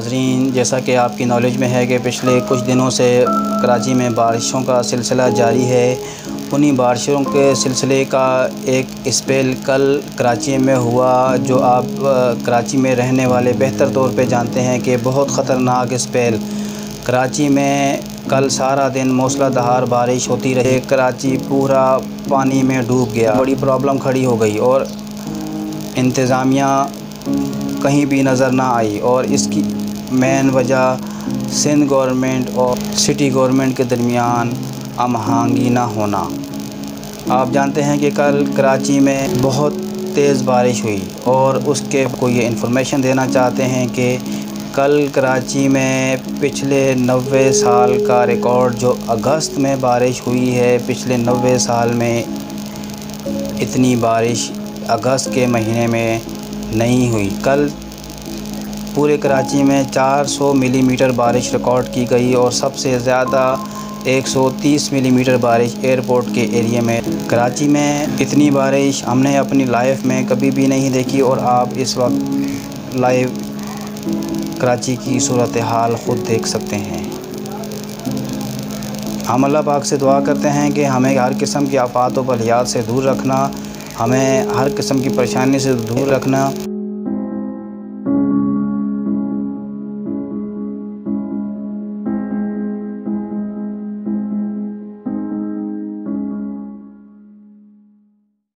नाज़रीन, जैसा कि आपकी नॉलेज में है कि पिछले कुछ दिनों से कराची में बारिशों का सिलसिला जारी है। उन्हीं बारिशों के सिलसिले का एक स्पेल कल कराची में हुआ, जो आप कराची में रहने वाले बेहतर तौर पे जानते हैं कि बहुत ख़तरनाक स्पेल। कराची में कल सारा दिन मूसलाधार बारिश होती रही। कराची पूरा पानी में डूब गया। बड़ी प्रॉब्लम खड़ी हो गई और इंतज़ामिया कहीं भी नज़र ना आई, और इसकी मेन वजह सिंध गवर्नमेंट और सिटी गवर्नमेंट के दरमियान हमआहंगी ना होना। आप जानते हैं कि कल कराची में बहुत तेज़ बारिश हुई, और उसके को ये इन्फॉर्मेशन देना चाहते हैं कि कल कराची में पिछले 90 साल का रिकॉर्ड, जो अगस्त में बारिश हुई है, पिछले 90 साल में इतनी बारिश अगस्त के महीने में नहीं हुई। कल पूरे कराची में 400 मिलीमीटर बारिश रिकॉर्ड की गई, और सबसे ज़्यादा 130 मिलीमीटर बारिश एयरपोर्ट के एरिया में। कराची में इतनी बारिश हमने अपनी लाइफ में कभी भी नहीं देखी, और आप इस वक्त लाइव कराची की सूरत हाल ख़ुद देख सकते हैं। हम अल्लाह पाक से दुआ करते हैं कि हमें हर किस्म की आफात व बलियात से दूर रखना, हमें हर किस्म की परेशानी से दूर रखना।